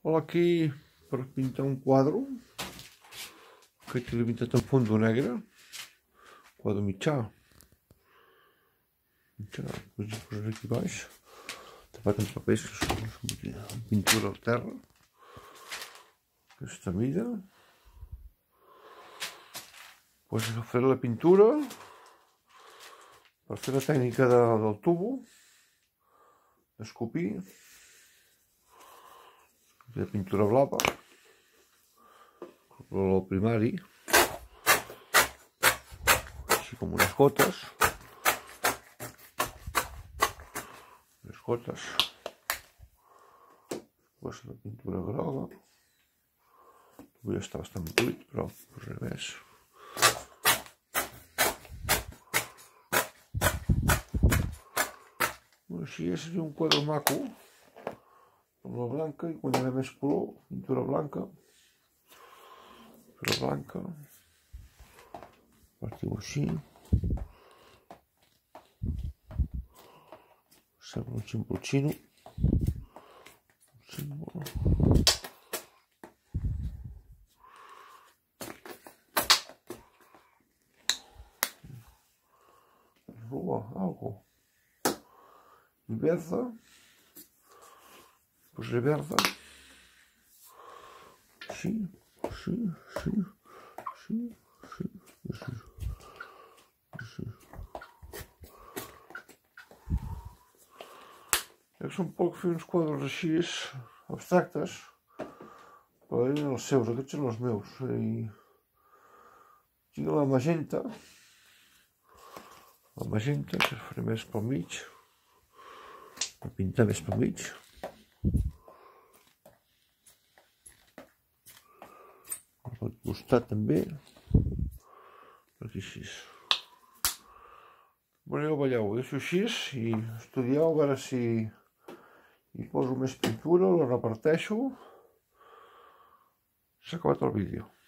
Hola, aquí per pintar un quadre. Aquest l'he pintat en fondo negre. Quadre mitjà. Vaig posar aquí baix. Tapat amb papers, amb pintura al terra. Aquesta mida. Pues fer la pintura. Per fer la tècnica del tubo. Escopir. De pintura blava, el primari, així com unes gotes, després la pintura groga, avui està bastant buit, però posaré més. Així seria un quadre maco, amb la blanca, i quan hi ha més color, pintura blanca, partiu així, sembla un símbol xino, roba, algo, i verda. Posaré verda, així. Són poc fer uns quadres així abstractes, però eren els seus, aquests són els meus. Tinc la magenta, que faré més pel mig, per pintar més pel mig. Al costat també, per aquí així. Bueno, ja ho veieu, ho deixo així i estudieu a veure si hi poso més pintura, la reparteixo. S'ha acabat el vídeo.